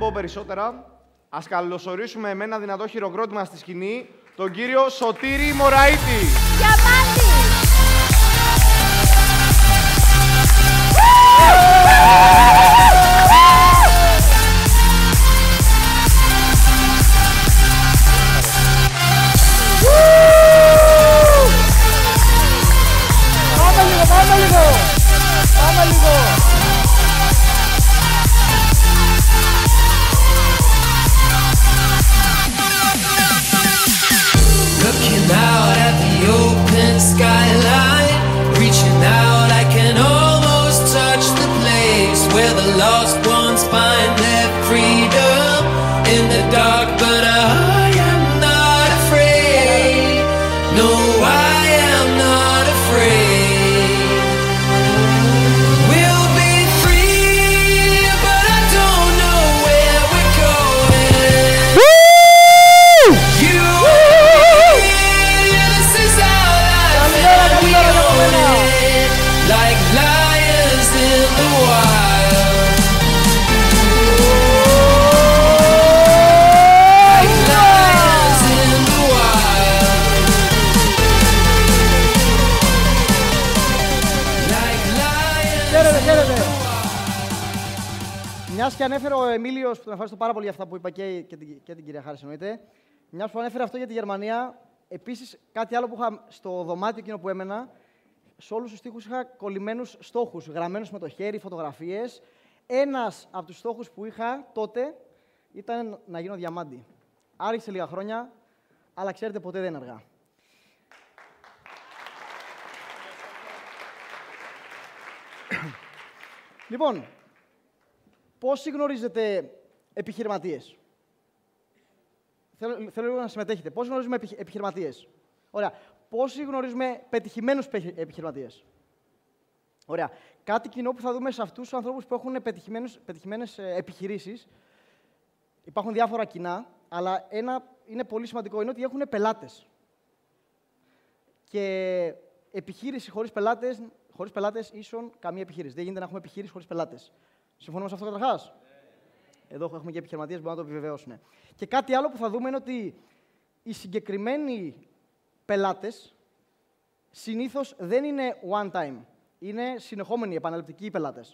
πω περισσότερα. Ας καλωσορίσουμε με ένα δυνατό χειροκρότημα στη σκηνή τον κύριο Σωτήρη Μωραΐτη. Διαμάτη! Πάμε λίγο! Looking out at the open skyline, reaching out, I can almost touch the place where the lost ones find their freedom in the dark, but I am not afraid. No, I am not afraid. We'll be free, but I don't know where we're going. You like lions in the wild. Like lions in the wild. Like lions. Χαίρετε. Μιας και ανέφερε ο Εμίλιος, που τον ευχαριστώ πάρα πολύ για αυτά που είπα και την κυρία Χάρης εννοείται, μιας που ανέφερε αυτό για τη Γερμανία, επίσης κάτι άλλο που είχα στο δωμάτιο εκείνο που έμενα, σε όλους τους στίχους είχα κολλημένους στόχους, γραμμένους με το χέρι, φωτογραφίες. Ένας από τους στόχους που είχα τότε ήταν να γίνω διαμάντη. Άρχισε λίγα χρόνια, αλλά ξέρετε, ποτέ δεν είναι αργά. Λοιπόν, πόσοι γνωρίζετε επιχειρηματίες? Θέλω λίγο να συμμετέχετε. Πόσοι γνωρίζουμε επιχειρηματίες? Ωραία. Πόσοι γνωρίζουμε πετυχημένους επιχειρηματίες? Ωραία. Κάτι κοινό που θα δούμε σε αυτούς τους ανθρώπους που έχουν πετυχημένες επιχειρήσεις. Υπάρχουν διάφορα κοινά, αλλά ένα είναι πολύ σημαντικό, είναι ότι έχουν πελάτες. Και επιχείρηση χωρίς πελάτες ίσον καμία επιχείρηση. Δεν γίνεται να έχουμε επιχείρηση χωρίς πελάτες. Συμφωνούμε σε αυτό καταρχάς? Εδώ έχουμε και επιχειρηματίες που μπορούν να το επιβεβαιώσουν. Και κάτι άλλο που θα δούμε είναι ότι οι συγκεκριμένοι πελάτες συνήθως δεν είναι one time. Είναι συνεχόμενοι, επαναληπτικοί πελάτες.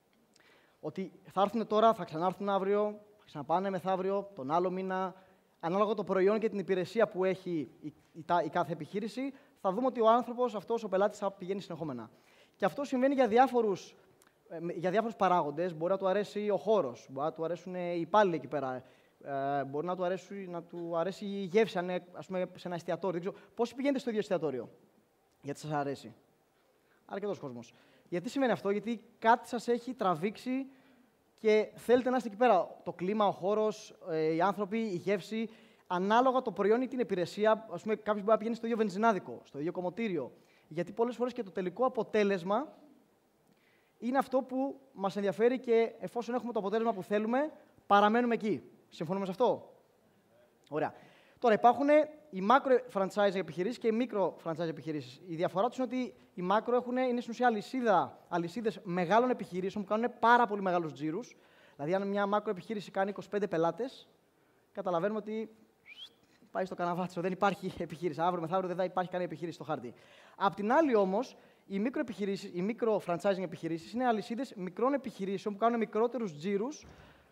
Ότι θα έρθουν τώρα, θα ξανάρθουν αύριο, θα ξαναπάνε μεθαύριο, τον άλλο μήνα. Ανάλογα το προϊόν και την υπηρεσία που έχει η κάθε επιχείρηση, θα δούμε ότι ο άνθρωπος αυτός, ο πελάτης, θα πηγαίνει συνεχόμενα. Και αυτό συμβαίνει για διάφορους παράγοντες. Μπορεί να του αρέσει ο χώρος, μπορεί να του αρέσουν οι υπάλληλοι εκεί πέρα. Μπορεί να του αρέσει η γεύση, αν είναι ας πούμε, σε ένα εστιατόριο. Δεν ξέρω. Πόσοι πηγαίνετε στο ίδιο εστιατόριο? Γιατί σας αρέσει? Αρκετός κόσμος. Γιατί σημαίνει αυτό? Γιατί κάτι σας έχει τραβήξει και θέλετε να είστε εκεί πέρα. Το κλίμα, ο χώρος, οι άνθρωποι, η γεύση. Ανάλογα το προϊόν ή την υπηρεσία, ας πούμε, κάποιος μπορεί να πηγαίνει στο ίδιο βενζινάδικο, στο ίδιο κομμωτήριο. Γιατί πολλές φορές και το τελικό αποτέλεσμα είναι αυτό που μας ενδιαφέρει και εφόσον έχουμε το αποτέλεσμα που θέλουμε, παραμένουμε εκεί. Συμφωνούμε σε αυτό? Ωραία. Τώρα, υπάρχουν οι macro-franchise επιχειρήσεις και οι micro-franchise επιχειρήσεις. Η διαφορά τους είναι ότι οι macro είναι στην ουσία αλυσίδες μεγάλων επιχειρήσεων που κάνουν πάρα πολύ μεγάλους τζίρους. Δηλαδή, αν μια macro επιχείρηση κάνει 25 πελάτες, καταλαβαίνουμε ότι πάει στο καναβάτσο. Δεν υπάρχει επιχείρηση. Αύριο μεθαύριο δεν θα υπάρχει κανένα επιχείρηση στο χάρτη. Απ' την άλλη, όμως, οι micro-franchising επιχειρήσεις είναι αλυσίδες μικρών επιχειρήσεων που κάνουν μικρότερους τζίρους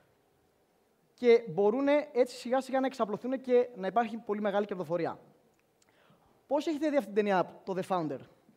και μπορούν έτσι σιγά-σιγά να εξαπλωθούν και να υπάρχει πολύ μεγάλη κερδοφορία. Πώς έχετε δει αυτή την ταινία, το The Founder?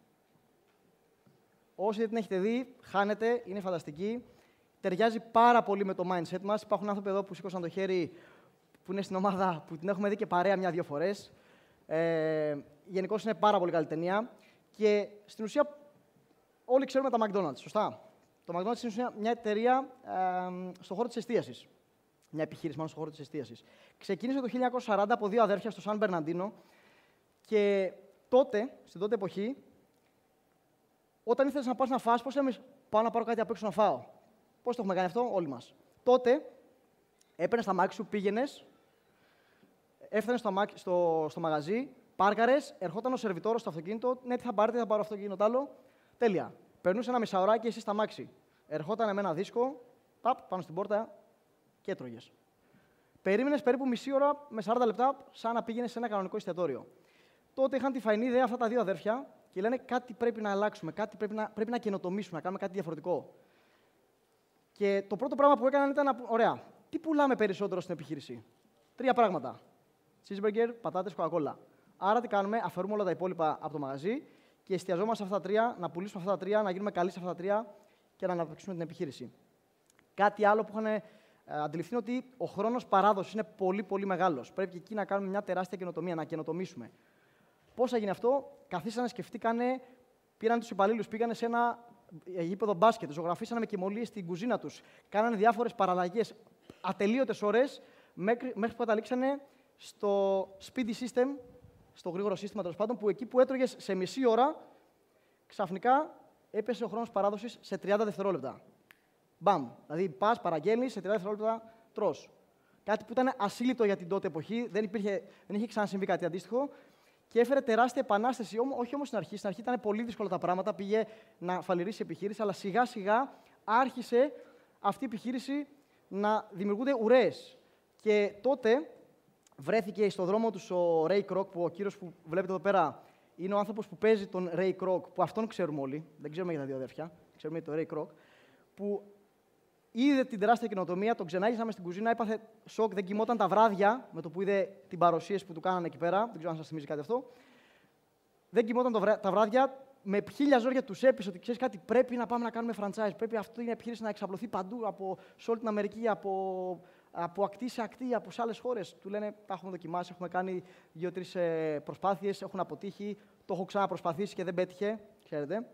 Όσοι δεν την έχετε δει, χάνετε, είναι φανταστική. Ταιριάζει πάρα πολύ με το mindset μας. Υπάρχουν άνθρωποι εδώ που σήκωσαν το χέρι, που είναι στην ομάδα, που την έχουμε δει και παρέα μια-δύο φορές. Γενικώς είναι πάρα πολύ καλή ταινία. Και στην ουσία όλοι ξέρουμε τα McDonald's, σωστά? Το McDonald's είναι στην ουσία μια εταιρεία στον χώρο της εστίασης. Μια επιχείρηση μάλλον στον χώρο της εστίασης. Ξεκίνησε το 1940 από δύο αδέρφια στο Σαν Μπερναντίνο και τότε, στην τότε εποχή, όταν ήθελες να πας να φας, πώς λέμε, πάω να πάρω κάτι απ' έξω να φάω? Πώς το έχουμε κάνει αυτό όλοι μας? Τότε έπαιρνες τα μάξι σου, πήγαινες, έφτανες στο μαγαζί, πάρκαρες, ερχόταν ο σερβιτόρος στο αυτοκίνητο. Ναι, τι θα πάρετε, θα πάρω αυτό και το άλλο. Τέλεια. Περνούσε ένα μισάωράκι εσύ στα μάξι. Ερχόταν με ένα δίσκο, πάνω στην πόρτα, και έτρωγες. Περίμενες περίπου μισή ώρα με 40 λεπτά, σαν να πήγαινες σε ένα κανονικό εστιατόριο. Τότε είχαν τη φαϊνή ιδέα αυτά τα δύο αδέρφια και λένε κάτι πρέπει να αλλάξουμε, κάτι πρέπει να καινοτομήσουμε, να κάνουμε κάτι διαφορετικό. Και το πρώτο πράγμα που έκαναν ήταν, ωραία, τι πουλάμε περισσότερο στην επιχείρηση? 3 πράγματα. Cheeseburger, πατάτες, Coca-Cola. Άρα τι κάνουμε? Αφαιρούμε όλα τα υπόλοιπα από το μαγαζί και εστιαζόμαστε σε αυτά τα 3, να πουλήσουμε αυτά τα 3, να γίνουμε καλοί σε αυτά τα 3 και να αναπτύξουμε την επιχείρηση. Κάτι άλλο που είχαν αντιληφθεί είναι ότι ο χρόνος παράδοσης είναι πολύ, πολύ μεγάλος. Πρέπει και εκεί να κάνουμε μια τεράστια καινοτομία, να καινοτομήσουμε. Πώς έγινε αυτό? Καθίσανε, σκεφτήκανε, πήραν τους υπαλλήλους, πήγανε σε ένα γήπεδο μπάσκετ, ζωγραφίσανε με κυμολίες στην κουζίνα τους, κάνανε διάφορες παραλλαγές, ατελείωτες ώρες, μέχρι που καταλήξανε στο speedy system, στο γρήγορο σύστημα τέλος πάντων, που εκεί που έτρωγες σε μισή ώρα, ξαφνικά έπεσε ο χρόνος παράδοσης σε 30 δευτερόλεπτα. Μπαμ. Δηλαδή, πας, παραγγέλνεις, σε 30 δευτερόλεπτα τρως. Κάτι που ήταν ασύλληπτο για την τότε εποχή, δεν είχε ξανασυμβεί κάτι αντίστοιχο. Και έφερε τεράστια επανάσταση, όχι όμως στην αρχή. Στην αρχή ήταν πολύ δύσκολα τα πράγματα, πήγε να φαλυρίσει η επιχείρηση, αλλά σιγά σιγά άρχισε αυτή η επιχείρηση να δημιουργούνται ουρές. Και τότε βρέθηκε στον δρόμο του ο Ray Kroc, που ο κύριος που βλέπετε εδώ πέρα είναι ο άνθρωπος που παίζει τον Ray Kroc, που αυτόν ξέρουμε όλοι, δεν ξέρουμε για τα δύο αδέρφια, ξέρουμε για τον Ray Kroc, που είδε την τεράστια καινοτομία, τον ξενάγησαμε στην κουζίνα, έπαθε σοκ, δεν κοιμόταν τα βράδια με το που είδε την παρουσίαση που του κάνανε εκεί πέρα. Δεν ξέρω αν σας θυμίζει κάτι αυτό. Δεν κοιμόταν τα βράδια, με 1000 ζόρια τους έπεισε ότι ξέρεις κάτι, πρέπει να πάμε να κάνουμε franchise. Πρέπει αυτή η επιχείρηση να εξαπλωθεί παντού, σε όλη την Αμερική, από ακτή σε ακτή, σε άλλες χώρες. Του λένε: τα έχουμε δοκιμάσει, έχουμε κάνει 2-3 προσπάθειες, έχουν αποτύχει. Το έχω ξαναπροσπαθήσει και δεν πέτυχε, ξέρετε.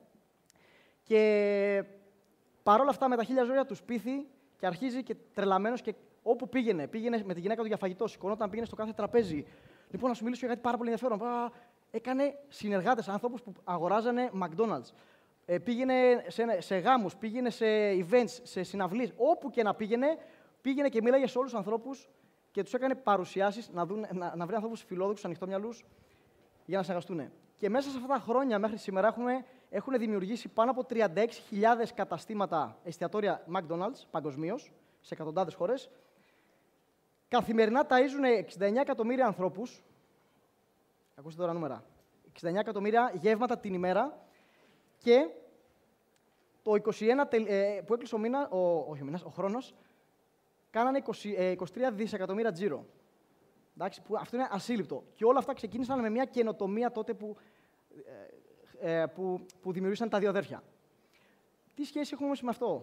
Και παρ' όλα αυτά, με τα 1000 ζώρια του πείθει και αρχίζει και τρελαμένος και όπου πήγαινε με τη γυναίκα του για φαγητό, σηκωνόταν, πήγαινε στο κάθε τραπέζι. Λοιπόν, να σου μιλήσω για κάτι πάρα πολύ ενδιαφέρον. Έκανε συνεργάτες, ανθρώπους που αγοράζανε McDonald's. Πήγαινε σε γάμους, πήγαινε σε events, σε συναυλίες. Όπου και να πήγαινε και μίλαγε σε όλους τους ανθρώπους και τους έκανε παρουσιάσεις να βρει ανθρώπους φιλόδοξους, ανοιχτόμυαλους για να συνεργαστούν. Και μέσα σε αυτά τα χρόνια μέχρι σήμερα έχουν δημιουργήσει πάνω από 36.000 καταστήματα, εστιατόρια McDonald's παγκοσμίως, σε εκατοντάδες χώρες. Καθημερινά ταΐζουν 69 εκατομμύρια ανθρώπους. Ακούστε τώρα νούμερα. 69 εκατομμύρια γεύματα την ημέρα και το 21 που έκλεισε ο χρόνος, κάνανε 23 δισεκατομμύρια τζίρο. Εντάξει, που αυτό είναι ασύλληπτο. Και όλα αυτά ξεκίνησαν με μια καινοτομία τότε που δημιουργήσαν τα δύο αδέρφια. Τι σχέση έχουμε όμως με αυτό?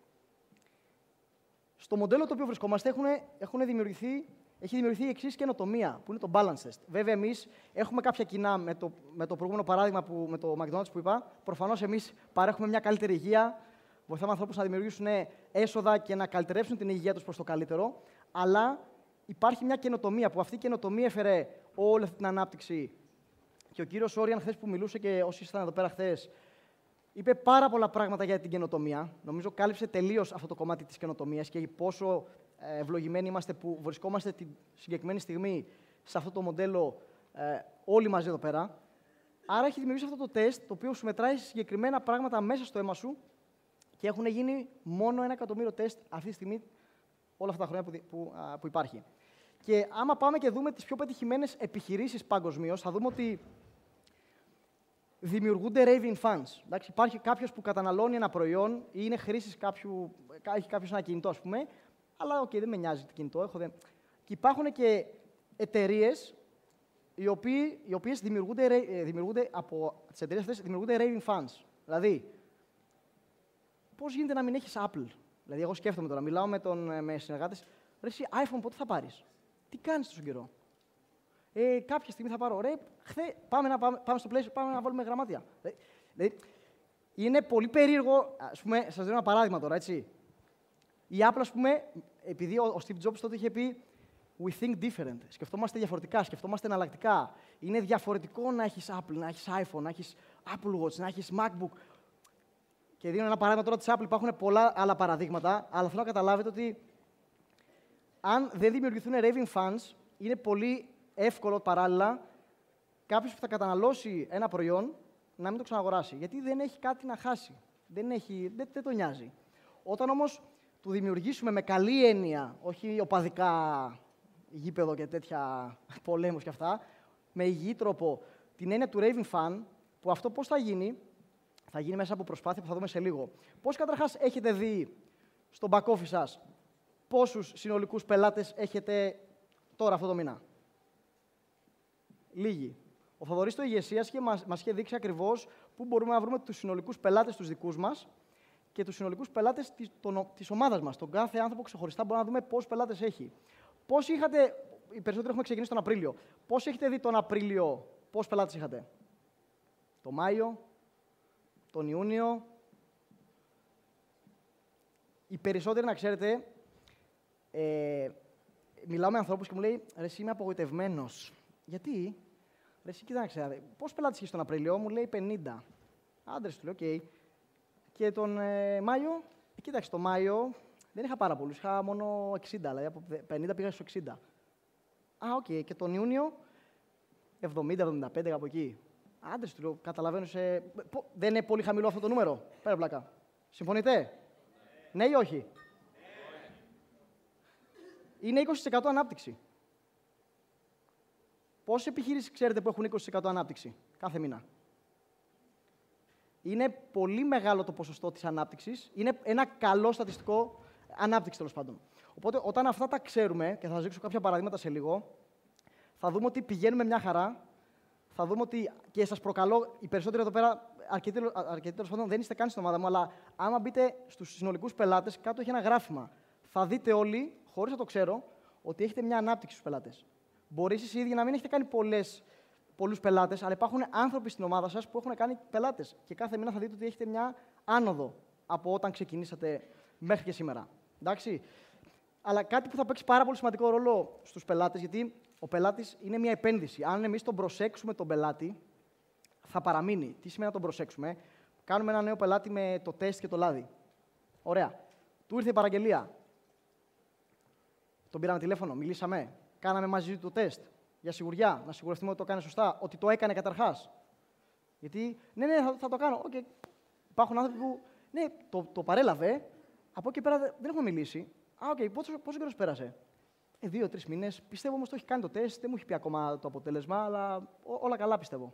Στο μοντέλο το οποίο βρισκόμαστε έχει δημιουργηθεί η εξής καινοτομία, που είναι το balance test. Βέβαια, εμείς έχουμε κάποια κοινά με το προηγούμενο παράδειγμα με το McDonald's που είπα. Προφανώς, εμείς παρέχουμε μια καλύτερη υγεία, βοηθάμε ανθρώπους να δημιουργήσουν έσοδα και να καλυτερεύσουν την υγεία τους προς το καλύτερο. Αλλά υπάρχει μια καινοτομία, που αυτή η καινοτομία έφερε όλη αυτή την ανάπτυξη. Και ο κύριος Όριαν, χθες που μιλούσε και όσοι ήσασταν εδώ πέρα χθες, είπε πάρα πολλά πράγματα για την καινοτομία. Νομίζω κάλυψε τελείως αυτό το κομμάτι της καινοτομίας και πόσο ευλογημένοι είμαστε που βρισκόμαστε τη συγκεκριμένη στιγμή σε αυτό το μοντέλο όλοι μαζί εδώ πέρα. Άρα έχει δημιουργήσει αυτό το τεστ, το οποίο σου μετράει συγκεκριμένα πράγματα μέσα στο αίμα σου και έχουν γίνει μόνο 1 εκατομμύριο τεστ αυτή τη στιγμή όλα αυτά τα χρόνια που υπάρχει. Και άμα πάμε και δούμε τις πιο πετυχημένες επιχειρήσεις παγκοσμίως, θα δούμε ότι δημιουργούνται raving fans. Εντάξει, υπάρχει κάποιος που καταναλώνει ένα προϊόν ή είναι χρήσης έχει κάποιος ένα κινητό, ας πούμε, αλλά δεν με νοιάζει το κινητό. Και υπάρχουν και εταιρείες οι οποίες δημιουργούνται από τις εταιρείες αυτές, δημιουργούνται raving fans. Δηλαδή, πώς γίνεται να μην έχεις Apple? Δηλαδή, εγώ σκέφτομαι τώρα, μιλάω με συνεργάτες, ρε εσύ, iPhone πότε θα πάρεις? Τι κάνεις τόσο καιρό? Κάποια στιγμή θα πάρω. Ρε, πάμε στο PlayStation, πάμε να βάλουμε γραμμάτια. Δηλαδή, είναι πολύ περίεργο. Ας πούμε, σας δίνω ένα παράδειγμα τώρα, έτσι. Η Apple, ας πούμε, επειδή ο Steve Jobs τότε είχε πει «We think different». Σκεφτόμαστε διαφορετικά, σκεφτόμαστε εναλλακτικά. Είναι διαφορετικό να έχεις Apple, να έχεις iPhone, να έχεις Apple Watch, να έχεις MacBook. Και δίνω ένα παράδειγμα τώρα της Apple. Υπάρχουν πολλά άλλα παραδείγματα, αλλά θέλω να καταλάβετε ότι αν δεν δημιουργηθούν raving fans, είναι πολύ εύκολο παράλληλα κάποιος που θα καταναλώσει ένα προϊόν να μην το ξαναγοράσει. Γιατί δεν έχει κάτι να χάσει. Δεν τον νοιάζει. Όταν όμως του δημιουργήσουμε με καλή έννοια, όχι οπαδικά γήπεδο και τέτοια πολέμους και αυτά, με υγιή τρόπο, την έννοια του Raving Fan, που αυτό πώς θα γίνει μέσα από προσπάθεια που θα δούμε σε λίγο. Πώς καταρχάς έχετε δει στο back office σας πόσους συνολικούς πελάτες έχετε τώρα αυτό το μήνα? Λίγοι. Ο Θοδωρής στο ηγεσίας μας είχε δείξει ακριβώς πού μπορούμε να βρούμε τους συνολικούς πελάτες τους δικούς μας και τους συνολικούς πελάτες της ομάδας μας. Τον κάθε άνθρωπο ξεχωριστά μπορούμε να δούμε πόσους πελάτες έχει. Πώς είχατε, οι περισσότεροι έχουμε ξεκινήσει τον Απρίλιο. Πώς έχετε δει τον Απρίλιο, πόσους πελάτες είχατε? Το Μάιο, τον Ιούνιο. Οι περισσότεροι, να ξέρετε, μιλάω με ανθρώπους και μου λέει «Ρε, εσύ είμαι απογοητευμένος». Γιατί? Ρε, εσύ κοίταξε, πόσους πελάτες είχες τον Απρίλιο? Μου λέει 50. Άντρες, του λέω, οκ. Και τον Μάιο, κοίταξε, το Μάιο δεν είχα πάρα πολλούς, είχα μόνο 60, δηλαδή από 50 πήγα στο 60. Οκ. Και τον Ιούνιο, 70-75 από εκεί. Άντρες, του λέω, καταλαβαίνω δεν είναι πολύ χαμηλό αυτό το νούμερο? Πέρα πλάκα. Συμφωνείτε? Ναι ή όχι? Είναι 20% ανάπτυξη. Πόσες επιχειρήσεις ξέρετε που έχουν 20% ανάπτυξη κάθε μήνα? Είναι πολύ μεγάλο το ποσοστό της ανάπτυξης. Είναι ένα καλό στατιστικό ανάπτυξη, τέλος πάντων. Οπότε, όταν αυτά τα ξέρουμε, και θα σας δείξω κάποια παραδείγματα σε λίγο, θα δούμε ότι πηγαίνουμε μια χαρά. Θα δούμε ότι, και σας προκαλώ, οι περισσότεροι εδώ πέρα, αρκετοί τέλος πάντων, δεν είστε καν στην ομάδα μου, αλλά άμα μπείτε στους συνολικούς πελάτες, κάτω έχει ένα γράφημα. Θα δείτε όλοι, χωρίς να το ξέρω, ότι έχετε μια ανάπτυξη στους πελάτες. Μπορεί εσείς οι ίδιοι να μην έχετε κάνει πολλούς πελάτες, αλλά υπάρχουν άνθρωποι στην ομάδα σας που έχουν κάνει πελάτες. Και κάθε μήνα θα δείτε ότι έχετε μια άνοδο από όταν ξεκινήσατε μέχρι και σήμερα. Εντάξει. Αλλά κάτι που θα παίξει πάρα πολύ σημαντικό ρόλο στους πελάτες, γιατί ο πελάτης είναι μια επένδυση. Αν εμείς τον προσέξουμε τον πελάτη, θα παραμείνει. Τι σημαίνει να τον προσέξουμε? Κάνουμε ένα νέο πελάτη με το τεστ και το λάδι. Ωραία. Του ήρθε η παραγγελία. Τον πήραμε τηλέφωνο, μιλήσαμε. Κάναμε μαζί του το τεστ. Για σιγουριά, να σιγουρευτούμε ότι το έκανε σωστά, ότι το έκανε καταρχάς. Γιατί, ναι, θα το κάνω. Okay. Υπάρχουν άνθρωποι που, ναι, το παρέλαβε, από εκεί πέρα δεν έχουμε μιλήσει. Πόσο καιρός πέρασε? 2-3 μήνες. Πιστεύω όμως το έχει κάνει το τεστ, δεν μου έχει πει ακόμα το αποτέλεσμα, αλλά όλα καλά πιστεύω.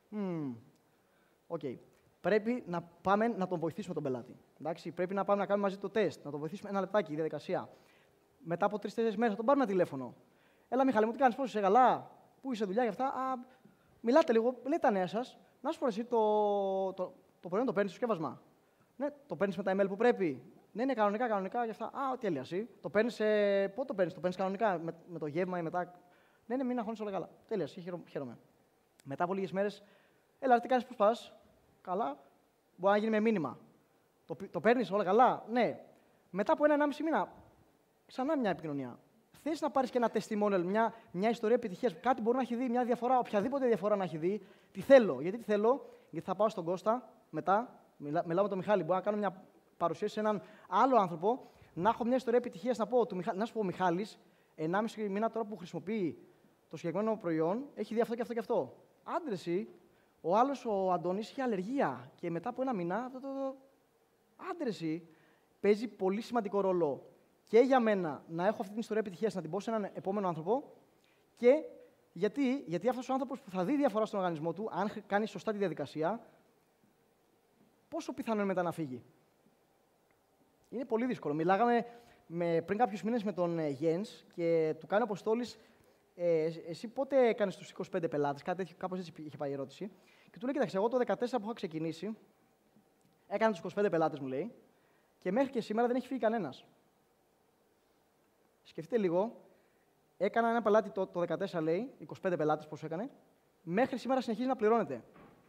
Πρέπει να πάμε να τον βοηθήσουμε τον πελάτη. Εντάξει? Πρέπει να πάμε να κάνουμε μαζί το τεστ, να τον βοηθήσουμε ένα λεπτάκι, η διαδικασία. Μετά από 3-4 μέρες θα τον πάρουμε ένα τηλέφωνο. Έλα, Μιχάλη μου, τι κάνεις, πώς είσαι, καλά? Πού είσαι, δουλειά, για αυτά? Μιλάτε λίγο, λέτε τα νέα σας. Να σου πω εσύ, το προϊόν το παίρνεις στο σκεύασμα? Ναι, το παίρνεις με τα email που πρέπει? Ναι, κανονικά, για αυτά. Τέλεια, εσύ. Το παίρνεις, πότε το παίρνεις κανονικά, με το γεύμα ή μετά? Ναι, μην αγχώνεις, όλα καλά. Τέλεια, εσύ, χαίρομαι. Μετά από λίγες μέρες, έλα, τι κάνεις, πώς πας? Καλά. Μπορεί να γίνει με μήνυμα. Το παίρνεις, όλα καλά? Ναι. Μετά από 1,5 μήνα, ξανά μια επικοινωνία. Θες να πάρεις και ένα testimonial, μια ιστορία επιτυχίας, κάτι μπορεί να έχει δει, μια διαφορά, οποιαδήποτε διαφορά να έχει δει. Τι θέλω? Γιατί θα πάω στον Κώστα μετά, μιλάω με τον Μιχάλη, μπορώ να κάνω μια παρουσίαση σε έναν άλλο άνθρωπο, να έχω μια ιστορία επιτυχίας, να σου πω, ο Μιχάλης, 1,5 μήνα τώρα που χρησιμοποιεί το συγκεκριμένο προϊόν, έχει δει αυτό και αυτό και αυτό. Άντε εσύ, ο άλλος, ο Αντώνης, είχε αλλεργία και μετά από 1 μήνα, άντε εσύ, παίζει πολύ σημαντικό ρόλο. Και για μένα να έχω αυτή την ιστορία επιτυχίας, να την πω σε έναν επόμενο άνθρωπο. Και γιατί αυτός ο άνθρωπος που θα δει διαφορά στον οργανισμό του, αν κάνει σωστά τη διαδικασία, πόσο πιθανό είναι μετά να φύγει? Είναι πολύ δύσκολο. Μιλάγαμε πριν κάποιους μήνες με τον Γιένς και του κάνει ο Αποστόλης, εσύ πότε έκανες τους 25 πελάτες? Κάπως έτσι είχε πάει η ερώτηση. Και του λέει, κοίταξε, εγώ το 2014 που είχα ξεκινήσει, έκανα τους 25 πελάτες, μου λέει, και μέχρι και σήμερα δεν έχει φύγει κανένας. Σκεφτείτε λίγο, έκανα ένα πελάτη το 14, λέει, 25 πελάτες πόσο έκανε, μέχρι σήμερα συνεχίζει να πληρώνεται.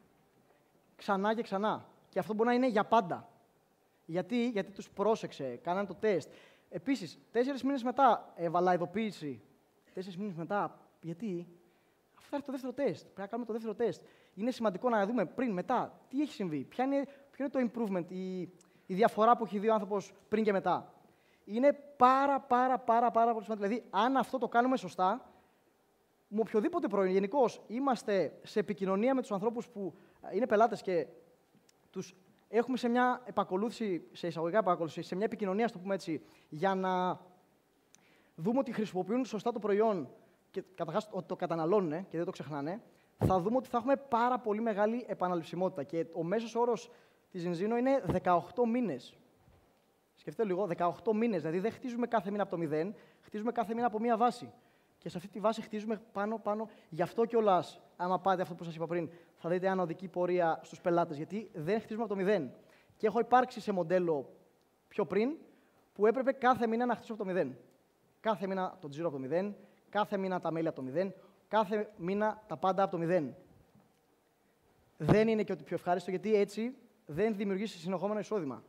Ξανά και ξανά. Και αυτό μπορεί να είναι για πάντα. Γιατί τους πρόσεξε, κάνανε το τεστ. Επίσης, 4 μήνες μετά έβαλα ειδοποίηση. 4 μήνες μετά, γιατί? Αφού θα έρθει το δεύτερο τεστ. Πρέπει να κάνουμε το δεύτερο τεστ. Είναι σημαντικό να δούμε πριν, μετά, τι έχει συμβεί. Ποιο είναι το improvement, η διαφορά που έχει δει ο άνθρωπος πριν και μετά. Είναι πάρα πολύ σημαντικό. Δηλαδή, αν αυτό το κάνουμε σωστά, με οποιοδήποτε προϊόν, γενικώς είμαστε σε επικοινωνία με τους ανθρώπους που είναι πελάτες και τους έχουμε σε μια επακολούθηση, σε εισαγωγικά επακολούθηση, σε μια επικοινωνία, στο πούμε έτσι, για να δούμε ότι χρησιμοποιούν σωστά το προϊόν και καταρχάς ότι το καταναλώνουν και δεν το ξεχνάνε, θα δούμε ότι θα έχουμε πάρα πολύ μεγάλη επαναληψιμότητα. Και ο μέσος όρος της Zinzino είναι 18 μήνες. Σκεφτείτε λίγο, 18 μήνες. Δηλαδή δεν χτίζουμε κάθε μήνα από το 0, χτίζουμε κάθε μήνα από μία βάση. Και σε αυτή τη βάση χτίζουμε πάνω. Γι' αυτό κιόλας, άμα πάτε αυτό που σας είπα πριν, θα δείτε ανωδική πορεία στους πελάτες. Γιατί δεν χτίζουμε από το 0. Και έχω υπάρξει σε μοντέλο πιο πριν που έπρεπε κάθε μήνα να χτίσω από το 0. Κάθε μήνα το τζίρο από το 0, κάθε μήνα τα μέλη από το 0, κάθε μήνα τα πάντα από το 0. Δεν είναι και ότι πιο ευχάριστο, γιατί έτσι δεν δημιουργήσει συνεχόμενο εισόδημα.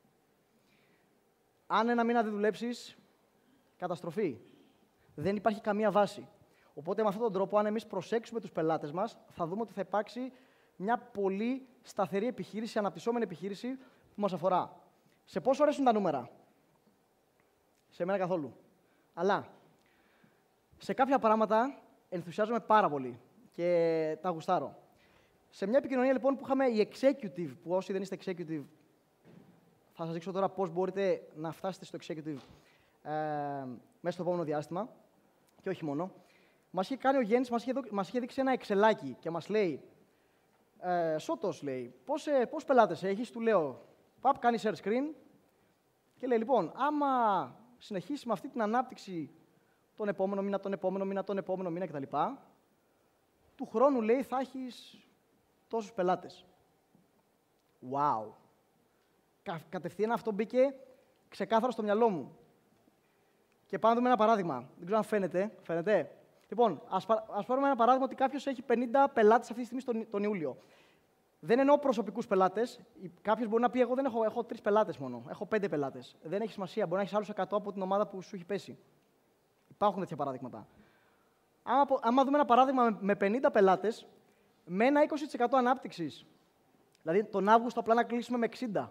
Αν ένα μήνα δεν δουλέψεις, καταστροφή. Δεν υπάρχει καμία βάση. Οπότε, με αυτόν τον τρόπο, αν εμείς προσέξουμε τους πελάτες μας, θα δούμε ότι θα υπάρξει μια πολύ σταθερή επιχείρηση, αναπτυσσόμενη επιχείρηση που μας αφορά. Σε πόσο αρέσουν τα νούμερα? Σε μένα καθόλου. Αλλά σε κάποια πράγματα ενθουσιάζομαι πάρα πολύ και τα γουστάρω. Σε μια επικοινωνία λοιπόν που είχαμε η executive, που όσοι δεν είστε executive, θα σας δείξω τώρα πώς μπορείτε να φτάσετε στο executive μέσα στο επόμενο διάστημα, και όχι μόνο. Μας είχε κάνει ο Γιάννης, μας είχε δείξει ένα εξελάκι και μας λέει, Σώτος, λέει, πώς πελάτες έχεις? Του λέω, παπ, κάνει share screen και λέει, λοιπόν, άμα συνεχίσει με αυτή την ανάπτυξη τον επόμενο μήνα κτλ. Του χρόνου, λέει, θα έχεις τόσους πελάτες. Wow! Κατευθείαν αυτό μπήκε ξεκάθαρα στο μυαλό μου. Και πάμε να δούμε ένα παράδειγμα. Δεν ξέρω αν φαίνεται. Φαίνεται. Λοιπόν, ας πάρουμε ένα παράδειγμα ότι κάποιος έχει 50 πελάτες αυτή τη στιγμή τον Ιούλιο. Δεν εννοώ προσωπικούς πελάτες. Κάποιος μπορεί να πει: εγώ δεν έχω 3 πελάτες μόνο. Έχω 5 πελάτες. Δεν έχει σημασία. Μπορεί να έχει άλλους 100 από την ομάδα που σου έχει πέσει. Υπάρχουν τέτοια παραδείγματα. Άμα δούμε ένα παράδειγμα με 50 πελάτες, με ένα 20% ανάπτυξης, δηλαδή τον Αύγουστο απλά να κλείσουμε με 60.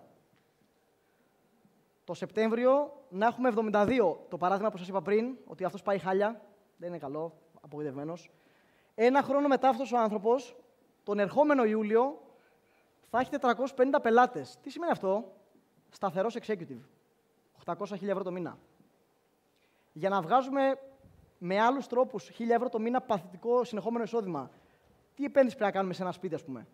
Το Σεπτέμβριο να έχουμε 72. Το παράδειγμα που σας είπα πριν, ότι αυτός πάει χάλια, δεν είναι καλό, απογοητευμένος. Ένα χρόνο μετά αυτός ο άνθρωπος, τον ερχόμενο Ιούλιο, θα έχει 450 πελάτες. Τι σημαίνει αυτό? Σταθερός executive. 800.000 ευρώ το μήνα. Για να βγάζουμε με άλλους τρόπους 1.000 ευρώ το μήνα παθητικό συνεχόμενο εισόδημα, τι επένδυση πρέπει να κάνουμε σε ένα σπίτι, ας πούμε?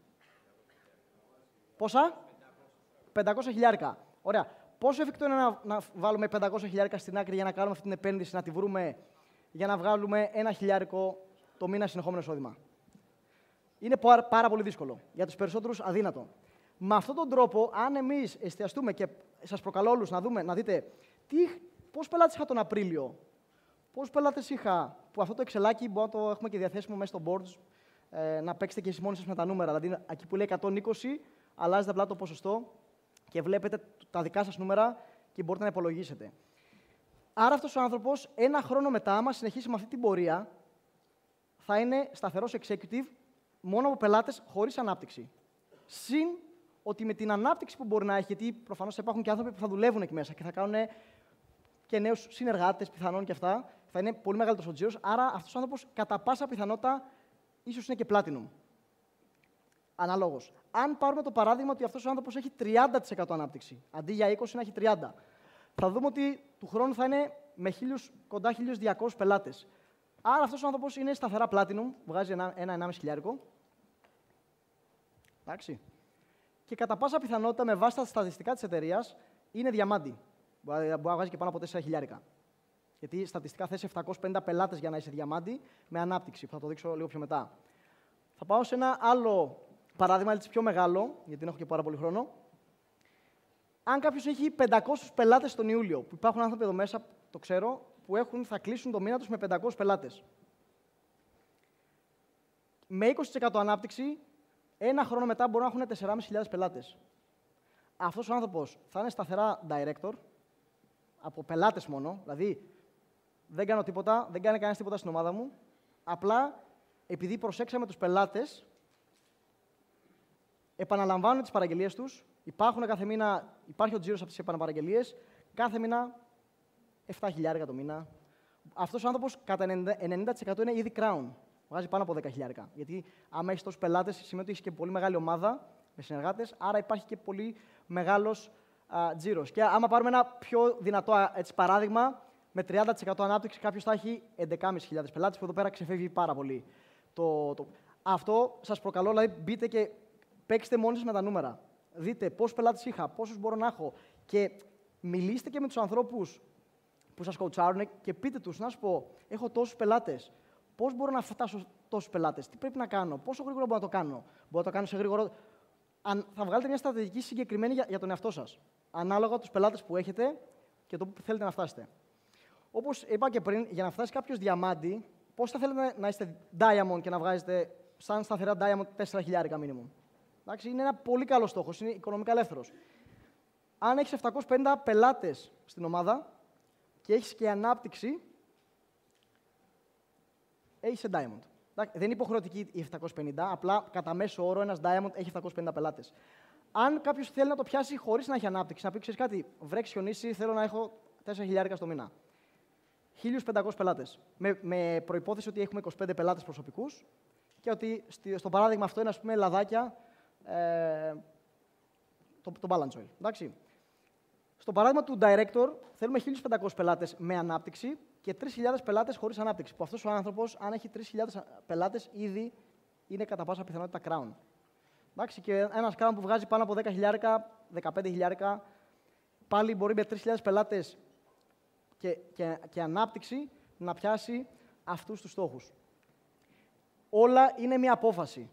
Πόσα? 500.000. Ωραία. Πόσο εφικτό είναι να βάλουμε 500.000 στην άκρη για να κάνουμε αυτή την επένδυση, να τη βρούμε, για να βγάλουμε 1.000 το μήνα συνεχόμενο εισόδημα? Είναι πάρα πολύ δύσκολο. Για τους περισσότερους αδύνατο. Με αυτόν τον τρόπο, αν εμείς εστιαστούμε, και σας προκαλώ όλους να δείτε πόσους πελάτες είχα τον Απρίλιο, πόσους πελάτες είχα, που αυτό το εξελάκι μπορεί να το έχουμε και διαθέσιμο μέσα στο boards, να παίξετε και εσείς μόνοι σας με τα νούμερα. Δηλαδή, εκεί που λέει 120, αλλάζετε απλά το ποσοστό και βλέπετε τα δικά σας νούμερα και μπορείτε να υπολογίσετε. Άρα αυτός ο άνθρωπος, ένα χρόνο μετά, άμα συνεχίσει με αυτή την πορεία, θα είναι σταθερός executive, μόνο από πελάτες, χωρίς ανάπτυξη. Συν ότι με την ανάπτυξη που μπορεί να έχει, γιατί προφανώς θα υπάρχουν και άνθρωποι που θα δουλεύουν εκεί μέσα και θα κάνουν και νέους συνεργάτες, πιθανόν και αυτά, θα είναι πολύ μεγαλύτερος ο τζίρος. Άρα αυτός ο άνθρωπος, κατά πάσα πιθανότητα, ίσως είναι και platinum. Αναλόγως. Αν πάρουμε το παράδειγμα ότι αυτός ο άνθρωπος έχει 30% ανάπτυξη, αντί για 20 να έχει 30, θα δούμε ότι του χρόνου θα είναι με κοντά 1.200 πελάτες. Άρα αυτός ο άνθρωπος είναι σταθερά platinum, βγάζει ένα 1.500. Εντάξει. Και κατά πάσα πιθανότητα, με βάση τα στατιστικά της εταιρείας, είναι διαμάντι. Μπορεί να βγάζει και πάνω από 4.000. Γιατί στατιστικά θες 750 πελάτες για να είσαι διαμάντι, με ανάπτυξη, που θα το δείξω λίγο πιο μετά. Θα πάω σε ένα άλλο παράδειγμα, έτσι πιο μεγάλο, γιατί δεν έχω και πάρα πολύ χρόνο. Αν κάποιος έχει 500 πελάτες τον Ιούλιο, που υπάρχουν άνθρωποι εδώ μέσα, το ξέρω, που θα κλείσουν το μήνα τους με 500 πελάτες. Με 20% ανάπτυξη, ένα χρόνο μετά μπορούν να έχουν 4.500 πελάτες. Αυτός ο άνθρωπος θα είναι σταθερά director, από πελάτες μόνο, δηλαδή δεν κάνω τίποτα, δεν κάνει κανένας τίποτα στην ομάδα μου, απλά επειδή προσέξαμε τους πελάτες, επαναλαμβάνουν τις παραγγελίες τους, κάθε μήνα, υπάρχει ο τζίρος από τις επαναπαραγγελίες, κάθε μήνα 7.000 το μήνα. Αυτός ο άνθρωπος κατά 90% είναι ήδη crown. Βγάζει πάνω από 10.000. Γιατί άμα έχεις τόσους πελάτες, σημαίνει ότι έχεις και πολύ μεγάλη ομάδα, με συνεργάτες, άρα υπάρχει και πολύ μεγάλος τζίρος. Και άμα πάρουμε ένα πιο δυνατό παράδειγμα, με 30% ανάπτυξη κάποιος θα έχει 11.500 πελάτες, που εδώ πέρα ξεφεύγει πάρα πολύ. Αυτό σας προκαλώ, δηλαδή μπείτε και παίξτε μόνοι σας με τα νούμερα. Δείτε πόσους πελάτες είχα, πόσους μπορώ να έχω και μιλήστε και με τους ανθρώπους που σας κοουτσάρουν και πείτε τους, να σου πω, έχω τόσους πελάτες. Πώς μπορώ να φτάσω τόσους πελάτες, τι πρέπει να κάνω, πόσο γρήγορα μπορώ να το κάνω. Μπορώ να το κάνω σε γρήγορο. Θα βγάλετε μια στρατηγική συγκεκριμένη για τον εαυτό σας. Ανάλογα τους πελάτες που έχετε και το που θέλετε να φτάσετε. Όπως είπα και πριν, για να φτάσει κάποιος διαμάντη, πώς θα θέλετε να είστε diamond και να βγάζετε σαν σταθερά diamond 4.000 minimum. Εντάξει, είναι ένα πολύ καλό στόχος, είναι οικονομικά ελεύθερος. Αν έχεις 750 πελάτες στην ομάδα και έχεις και ανάπτυξη, έχεις diamond. Δεν είναι υποχρεωτική η 750, απλά κατά μέσο όρο ένας diamond έχει 750 πελάτες. Αν κάποιος θέλει να το πιάσει χωρίς να έχει ανάπτυξη, να πει: ξέρεις κάτι, βρέξει, χιονίσει, θέλω να έχω 4.000 στο μήνα. 1.500 πελάτες. Με προϋπόθεση ότι έχουμε 25 πελάτες προσωπικούς και ότι στο παράδειγμα αυτό είναι, ας πούμε, λαδάκια το balance oil. Εντάξει. Στο παράδειγμα του director θέλουμε 1.500 πελάτες με ανάπτυξη και 3.000 πελάτες χωρίς ανάπτυξη. Που αυτός ο άνθρωπος, αν έχει 3.000 πελάτες, ήδη είναι κατά πάσα πιθανότητα crown. Εντάξει, και ένας crown που βγάζει πάνω από 10.000, 15.000, πάλι μπορεί με 3.000 πελάτες και ανάπτυξη να πιάσει αυτούς τους στόχους. Όλα είναι μια απόφαση.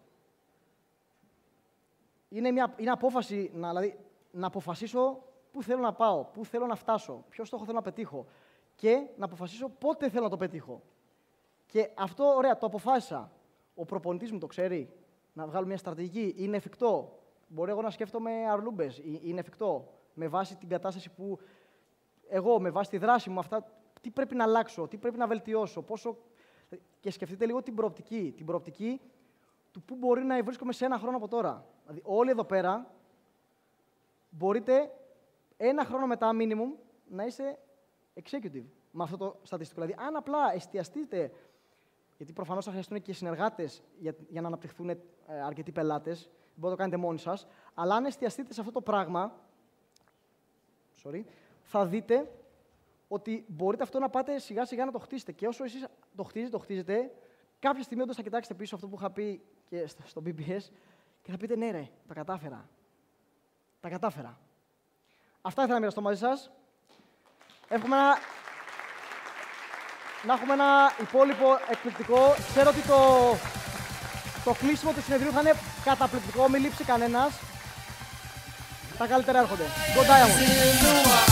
Είναι απόφαση δηλαδή, να αποφασίσω πού θέλω να πάω, πού θέλω να φτάσω, ποιο στόχο θέλω να πετύχω και να αποφασίσω πότε θέλω να το πετύχω. Και αυτό, ωραία, το αποφάσισα. Ο προπονητής μου το ξέρει. Να βγάλω μια στρατηγική. Είναι εφικτό. Μπορεί εγώ να σκέφτομαι αρλούμπες. Είναι εφικτό. Με βάση την κατάσταση που εγώ, με βάση τη δράση μου, αυτά, τι πρέπει να αλλάξω, τι πρέπει να βελτιώσω, πόσο... Και σκεφτείτε λίγο την προοπτική. Την προοπτική του πού μπορεί να βρίσκομαι σε 1 χρόνο από τώρα. Δηλαδή, όλοι εδώ πέρα μπορείτε 1 χρόνο μετά, minimum, να είστε executive με αυτό το στατιστικό. Δηλαδή, αν απλά εστιαστείτε, γιατί προφανώς θα χρειαστούν και συνεργάτες για να αναπτυχθούν αρκετοί πελάτες, δεν μπορείτε να το κάνετε μόνοι σας, αλλά αν εστιαστείτε σε αυτό το πράγμα, θα δείτε ότι μπορείτε αυτό να πάτε σιγά-σιγά να το χτίσετε. Και όσο εσείς το χτίζετε, κάποια στιγμή όντως θα κοιτάξετε πίσω αυτό που είχα πει και στο BBS και θα πείτε, ναι ρε, τα κατάφερα. Τα κατάφερα. Αυτά ήθελα να μοιραστώ μαζί σας. Εύχομαι να έχουμε ένα υπόλοιπο εκπληκτικό. Ξέρω ότι το κλείσιμο του συνεδρίου θα είναι καταπληκτικό, μην λείψει κανένας. Τα καλύτερα έρχονται. Go Diamond!